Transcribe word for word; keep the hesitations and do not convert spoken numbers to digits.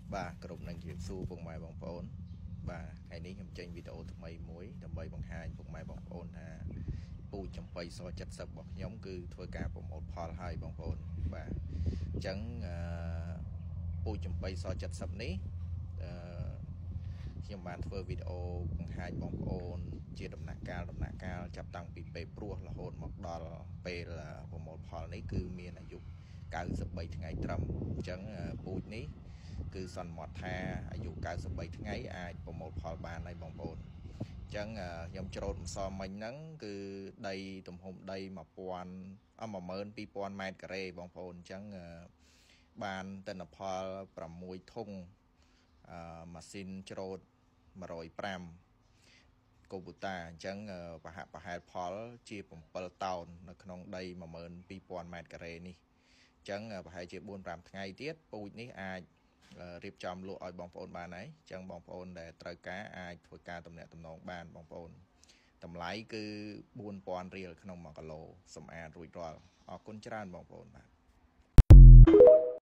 បាទក្រុមនឹងជម្រាបសួរពុកម៉ែបងប្អូនបាទថ្ងៃនេះខ្ញុំចេញវីដេអូថ្មីមួយដើម្បីបង្ហាញពុកម៉ែបងប្អូនថាពូជចំបៃសเจ็ดสิบរបស់ខ្ញុំគឺធ្វើការប្រមូលផលហើយបងប្អូនបាទអញ្ចឹងអឺពូជចំបៃសเจ็ดสิบនេះអឺខ្ញុំបានធ្វើវីដេអូបង្ហាញបងប្អូនជាដំណាក់កាលដំណាក់កាលចាប់តាំងពីពេលព្រោះរហូតមកដល់ពេលប្រមូលផលនេះគឺមានអាយុเก้าสิบสามថ្ងៃត្រឹមអញ្ចឹងពូជនេះគឺសន្មតថាអាយុเก้าสิบสามថ្ងៃអាចប្រមូលផលបានហើយបងប្អូនអញ្ចឹងខ្ញុំច្រូតម្សងមិញហ្នឹងគឺដីទំហំដី1000អ12000ម៉ែត្រការ៉េបងប្អូនអញ្ចឹងបានទិន្នផល6ធុងអឺម៉ាស៊ីនច្រូតmột không nămកូបូតាអញ្ចឹងប្រហាក់ប្រហែលផលជា7តោននៅក្នុងដីmột không hai khôngម៉ែត្រការ៉េនេះអញ្ចឹងប្រហែលជាbốn5ថ្ងៃទៀតពូជនេះអាចរៀបចំលក់ឲ្យបងប្អូនបានហើយអញ្ចឹងបងប្អូនដែលត្រូវការអាចធ្វើការទំនាក់ទំនងបានបងប្អូនតម្លៃគឺbốnពាន់រៀលក្នុងមួយគីឡូសម្អាតរួចរាល់អរគុណច្រើនបងប្អូនបាទ